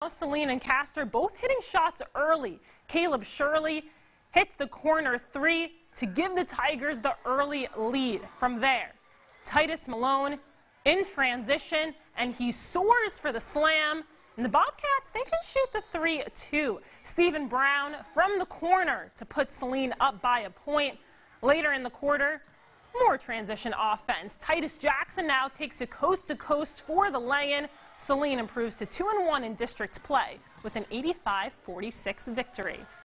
Saline and Castor both hitting shots early. Caleb Shirley hits the corner three to give the Tigers the early lead. From there, Titus Malone in transition, and he soars for the slam. And the Bobcats, they can shoot the 3-2. Stephen Brown from the corner to put Saline up by a point. Later in the quarter, more transition offense. Titus Jackson now takes it coast to coast for the lay-in. Saline improves to 2-1 in district play with an 85-46 victory.